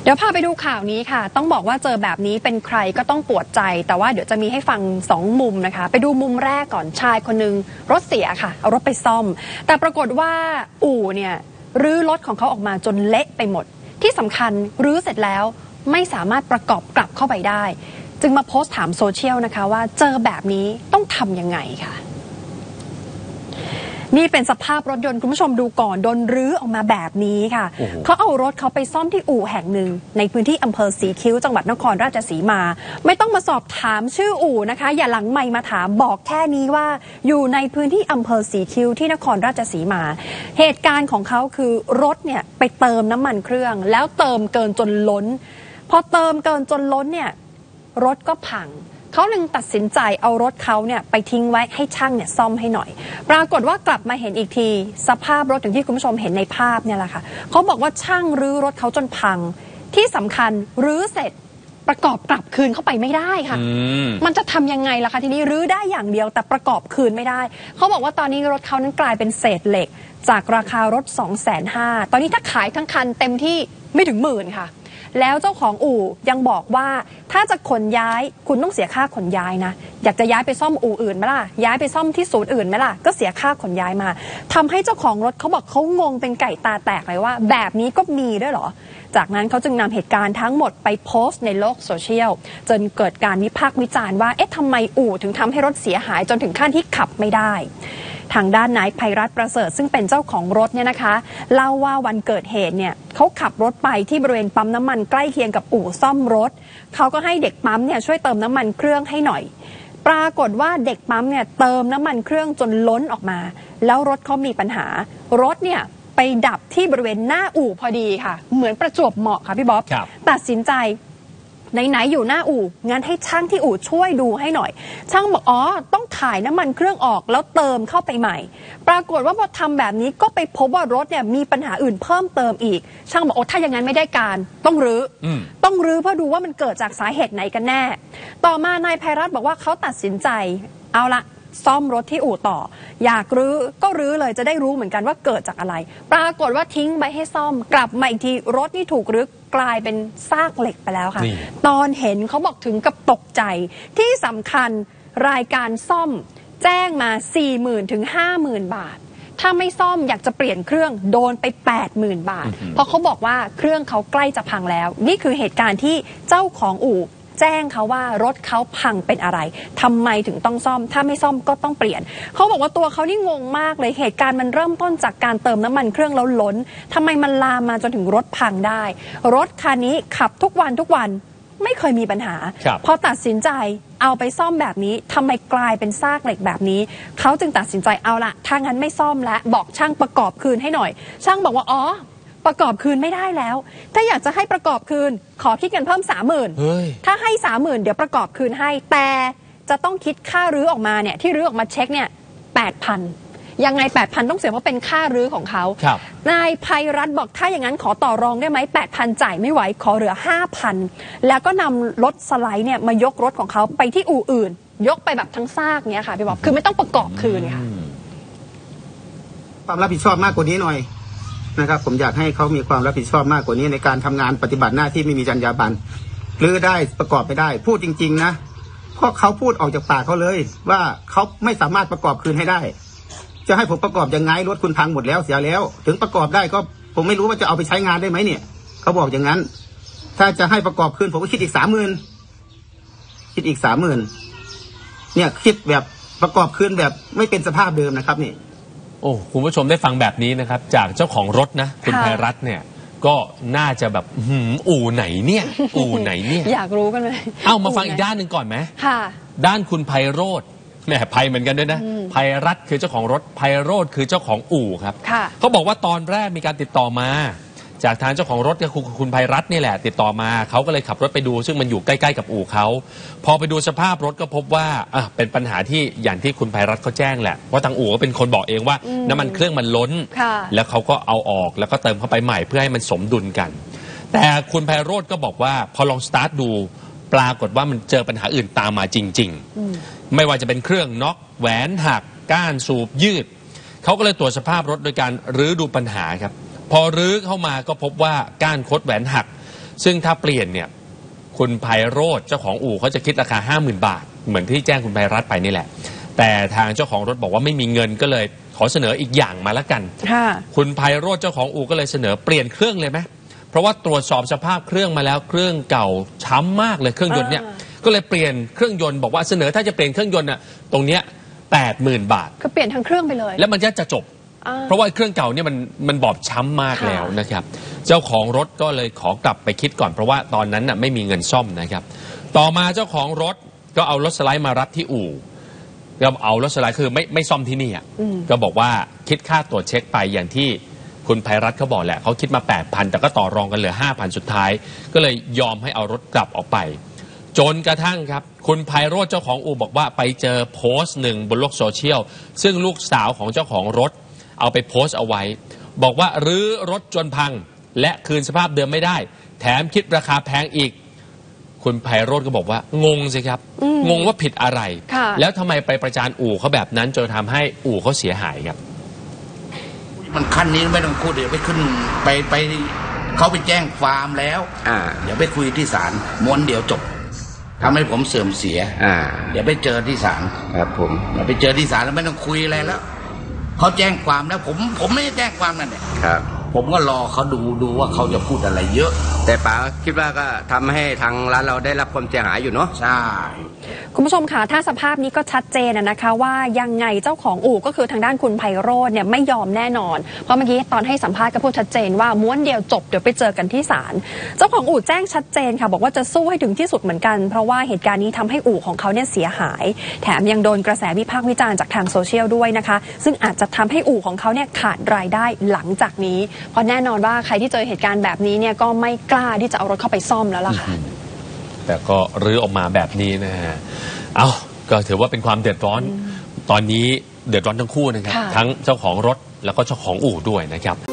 เดี๋ยวพาไปดูข่าวนี้ค่ะต้องบอกว่าเจอแบบนี้เป็นใครก็ต้องปวดใจแต่ว่าเดี๋ยวจะมีให้ฟัง2มุมนะคะไปดูมุมแรกก่อนชายคนนึงรถเสียค่ะเอารถไปซ่อมแต่ปรากฏว่าอู่เนี่ยรื้อรถของเขาออกมาจนเละไปหมดที่สำคัญรื้อเสร็จแล้วไม่สามารถประกอบกลับเข้าไปได้จึงมาโพสต์ถามโซเชียลนะคะว่าเจอแบบนี้ต้องทำยังไงค่ะนี่เป็นสภาพรถยนต์คุณผู้ชมดูก่อนโดนรื้อออกมาแบบนี้ค่ะเขาเอารถเขาไปซ่อมที่อู่แห่งหนึ่งในพื้นที่อำเภอศรีคิ้วจังหวัดนครราชสีมาไม่ต้องมาสอบถามชื่ออู่นะคะอย่าหลังไมค์มาถามบอกแค่นี้ว่าอยู่ในพื้นที่อำเภอศรีคิ้วที่นครราชสีมาเหตุการณ์ของเขาคือรถเนี่ยไปเติมน้ำมันเครื่องแล้วเติมเกินจนล้นพอเติมเกินจนล้นเนี่ยรถก็พังเขาจึงตัดสินใจเอารถเขาเนี่ยไปทิ้งไว้ให้ช่างเนี่ยซ่อมให้หน่อยปรากฏว่ากลับมาเห็นอีกทีสภาพรถอย่างที่คุณผู้ชมเห็นในภาพเนี่ยแหละค่ะเขาบอกว่าช่างรื้อรถเขาจนพังที่สำคัญรื้อเสร็จประกอบกลับคืนเข้าไปไม่ได้ค่ะมันจะทำยังไงล่ะคะทีนี้รื้อได้อย่างเดียวแต่ประกอบคืนไม่ได้เขาบอกว่าตอนนี้รถเขานั้นกลายเป็นเศษเหล็กจากราคารถ 250,000 ตอนนี้ถ้าขายทั้งคันเต็มที่ไม่ถึง10,000ค่ะแล้วเจ้าของอู่ยังบอกว่าถ้าจะขนย้ายคุณต้องเสียค่าขนย้ายนะอยากจะย้ายไปซ่อมอู่อื่นไหมล่ะย้ายไปซ่อมที่ศูนย์อื่นไหมล่ะก็เสียค่าขนย้ายมาทำให้เจ้าของรถเขาบอกเขางงเป็นไก่ตาแตกเลยว่าแบบนี้ก็มีด้วยเหรอจากนั้นเขาจึงนำเหตุการณ์ทั้งหมดไปโพสต์ในโลกโซเชียลจนเกิดการวิพากษ์วิจารณ์ว่าเอ๊ะทำไมอู่ถึงทำให้รถเสียหายจนถึงขั้นที่ขับไม่ได้ทางด้านนายไพรัตน์ประเสริฐซึ่งเป็นเจ้าของรถเนี่ยนะคะเล่าว่าวันเกิดเหตุเนี่ยเขาขับรถไปที่บริเวณปั๊มน้ำมันใกล้เคียงกับอู่ซ่อมรถเขาก็ให้เด็กปั๊มเนี่ยช่วยเติมน้ำมันเครื่องให้หน่อยปรากฏว่าเด็กปั๊มเนี่ยเติมน้ำมันเครื่องจนล้นออกมาแล้วรถเขามีปัญหารถเนี่ยไปดับที่บริเวณหน้าอู่พอดีค่ะเหมือนประจวบเหมาะค่ะพี่บ๊อบตัดสินใจไหนๆอยู่หน้าอู่งั้นให้ช่างที่อู่ช่วยดูให้หน่อยช่างบอกต้องถ่ายน้ำมันเครื่องออกแล้วเติมเข้าไปใหม่ปรากฏว่าพอทำแบบนี้ก็ไปพบว่ารถเนี่ยมีปัญหาอื่นเพิ่มเติมอีกช่างบอกถ้าอย่างนั้นไม่ได้การต้องรื้อเพื่อดูว่ามันเกิดจากสาเหตุไหนกันแน่ต่อมานายไพรัตน์บอกว่าเขาตัดสินใจเอาละซ่อมรถที่อู่ต่ออยากรื้อก็รื้อเลยจะได้รู้เหมือนกันว่าเกิดจากอะไรปรากฏว่าทิ้งไปให้ซ่อมกลับมาอีกทีรถนี่ถูกรื้อกลายเป็นซากเหล็กไปแล้วค่ะตอนเห็นเขาบอกถึงกับตกใจที่สำคัญรายการซ่อมแจ้งมา 40,000 ถึง 50,000 บาทถ้าไม่ซ่อมอยากจะเปลี่ยนเครื่องโดนไป 80,000 บาทเพราะเขาบอกว่าเครื่องเขาใกล้จะพังแล้วนี่คือเหตุการณ์ที่เจ้าของอู่แจ้งเขาว่ารถเขาพังเป็นอะไรทำไมถึงต้องซ่อมถ้าไม่ซ่อมก็ต้องเปลี่ยนเขาบอกว่าตัวเขานี่งงมากเลยเหตุการณ์มันเริ่มต้นจากการเติมน้ำมันเครื่องแล้วล้นทำไมมันลามมาจนถึงรถพังได้รถคันนี้ขับทุกวันไม่เคยมีปัญหาพอตัดสินใจเอาไปซ่อมแบบนี้ทำไมกลายเป็นซากเหล็กแบบนี้เขาจึงตัดสินใจเอาละถ้างั้นไม่ซ่อมแล้วบอกช่างประกอบคืนให้หน่อยช่างบอกว่าประกอบคืนไม่ได้แล้วถ้าอยากจะให้ประกอบคืนขอคิดเงินเพิ่ม 30,000 ถ้าให้ 30,000 เดี๋ยวประกอบคืนให้แต่จะต้องคิดค่ารื้อออกมาเนี่ยที่รื้อออกมาเช็คเนี่ย 8,000 ยังไง 8,000 ต้องเสียเพราะเป็นค่ารื้อของเขานายไพรัตน์บอกถ้าอย่างนั้นขอต่อรองได้ไหม 8,000 จ่ายไม่ไหวขอเหลือ 5,000 แล้วก็นำรถสไลด์เนี่ยมายกรถของเขาไปที่อู่อื่นยกไปแบบทั้งซากเนี่ยค่ะพี่บอกคือไม่ต้องประกอบคืนค่ะความรับผิดชอบมากกว่านี้หน่อยนะครับผมอยากให้เขามีความรับผิดชอบมากกว่านี้ในการทำงานปฏิบัติหน้าที่ไม่มีจรรยาบรรณหรือได้ประกอบไม่ได้พูดจริงๆนะเพราะเขาพูดออกจากปากเขาเลยว่าเขาไม่สามารถประกอบคืนให้ได้จะให้ผมประกอบยังไงรถคุณพังหมดแล้วเสียแล้วถึงประกอบได้ก็ผมไม่รู้ว่าจะเอาไปใช้งานได้ไหมเนี่ยเขาบอกอย่างนั้นถ้าจะให้ประกอบคืนผมก็คิดอีก 30,000 คิดอีก 30,000 เนี่ยคิดแบบประกอบคืนแบบไม่เป็นสภาพเดิมนะครับนี่โอ้คุณผู้ชมได้ฟังแบบนี้นะครับจากเจ้าของรถนะคุณไพรัตน์เนี่ยก็น่าจะแบบอู่ไหนเนี่ยอู่ไหนเนี่ยอยากรู้กันเลยมาฟังอีกด้านหนึ่งก่อนไหมค่ะด้านคุณไพโรจน์แหมไพเหมือนกันด้วยนะไพรัตน์คือเจ้าของรถไพโรจน์คือเจ้าของอู่ครับเขาบอกว่าตอนแรกมีการติดต่อมาจากทางเจ้าของรถก็คือคุณไพรัตน์นี่แหละติดต่อมาเขาก็เลยขับรถไปดูซึ่งมันอยู่ใกล้ๆกับอู่เขาพอไปดูสภาพรถก็พบว่าเป็นปัญหาที่อย่างที่คุณไพรัตน์เขาแจ้งแหละว่าทางอู่ก็เป็นคนบอกเองว่าน้ำมันเครื่องมันล้นแล้วเขาก็เอาออกแล้วก็เติมเข้าไปใหม่เพื่อให้มันสมดุลกันแต่คุณไพโรจน์ก็บอกว่าพอลองสตาร์ทดูปรากฏว่ามันเจอปัญหาอื่นตามมาจริงๆไม่ว่าจะเป็นเครื่องน็อกแหวนหักก้านสูบยืดเขาก็เลยตรวจสภาพรถโดยการรื้อดูปัญหาครับพอรื้อเข้ามาก็พบว่าก้านคดแหวนหักซึ่งถ้าเปลี่ยนเนี่ยคุณไพโรจน์เจ้าของอู่เขาจะคิดราคา 50,000 บาทเหมือนที่แจ้งคุณไพรัตน์ไปนี่แหละแต่ทางเจ้าของรถบอกว่าไม่มีเงินก็เลยขอเสนออีกอย่างมาแล้วกันคุณไพโรจน์เจ้าของอู่ก็เลยเสนอเปลี่ยนเครื่องเลยไหมเพราะว่าตรวจสอบสภาพเครื่องมาแล้วเครื่องเก่าช้ำมากเลยเครื่องยนต์เนี่ยก็เลยเปลี่ยนเครื่องยนต์บอกว่าเสนอถ้าจะเปลี่ยนเครื่องยนต์น่ะตรงเนี้ย 80,000 บาทก็เปลี่ยนทั้งเครื่องไปเลยแล้วมันจะจบเพราะว่าเครื่องเก่าเนี่ยมันบอบช้ำมากแล้วนะครับเจ้าของรถก็เลยขอกลับไปคิดก่อนเพราะว่าตอนนั้นน่ะไม่มีเงินซ่อมนะครับต่อมาเจ้าของรถก็เอารถสไลด์มารับที่อู่ก็เอารถสไลด์คือไม่ซ่อมที่นี่อ่ะก็บอกว่าคิดค่าตรวจเช็คไปอย่างที่คุณไพรัตน์เขาบอกแหละเขาคิดมา 8,000 แต่ก็ต่อรองกันเหลือ 5,000 สุดท้ายก็เลยยอมให้เอารถกลับออกไปจนกระทั่งครับคุณไพโรจน์เจ้าของอู่บอกว่าไปเจอโพสต์หนึ่งบนโลกโซเชียลซึ่งลูกสาวของเจ้าของรถเอาไปโพสต์เอาไว้บอกว่ารื้อรถจนพังและคืนสภาพเดิมไม่ได้แถมคิดราคาแพงอีกคุณไพโรจน์ก็บอกว่างงสิครับงงว่าผิดอะไรแล้วทำไมไปประจานอู่เขาแบบนั้นจนทำให้อู่เขาเสียหายครับมันขั้นนี้ไม่ต้องพูดเดี๋ยวไปขึ้นไปเขาไปแจ้งความแล้วเดี๋ยวไปคุยที่ศาลม้วนเดียวจบทำให้ผมเสื่อมเสียเดี๋ยวไปเจอที่ศาลครับผมเดี๋ยวไปเจอที่ศาลแล้วไม่ต้องคุยอะไรแล้วเขาแจ้งความแล้วผมไม่ได้แจ้งความนั่นแหละครับผมก็รอเขาดูว่าเขาจะพูดอะไรเยอะแต่ป๋าคิดว่าก็ทำให้ทางร้านเราได้รับความเสียหายอยู่เนาะใช่คุณผู้ชมค่ะถ้าสภาพนี้ก็ชัดเจนนะคะว่ายังไงเจ้าของอู่ก็คือทางด้านคุณไพโรจน์เนี่ยไม่ยอมแน่นอนเพราะเมื่อกี้ตอนให้สัมภาษณ์ก็พูดชัดเจนว่าม้วนเดียวจบเดี๋ยวไปเจอกันที่ศาลเจ้าของอู่แจ้งชัดเจนค่ะบอกว่าจะสู้ให้ถึงที่สุดเหมือนกันเพราะว่าเหตุการณ์นี้ทำให้อู่ของเขาเนี่ยเสียหายแถมยังโดนกระแสวิพากษ์วิจารณ์จากทางโซเชียลด้วยนะคะซึ่งอาจจะทำให้อู่ของเขาเนี่ยขาดรายได้หลังจากนี้เพราะแน่นอนว่าใครที่เจอเหตุการณ์แบบนี้เนี่ยก็ไม่กล้าที่จะเอารถเข้าไปซ่อมแล้วล่ะค่ะแต่ก็รื้อออกมาแบบนี้นะฮะเอาก็ถือว่าเป็นความเดือดร้อนตอนนี้เดือดร้อนทั้งคู่นะครับทั้งเจ้าของรถแล้วก็เจ้าของอู่ด้วยนะครับ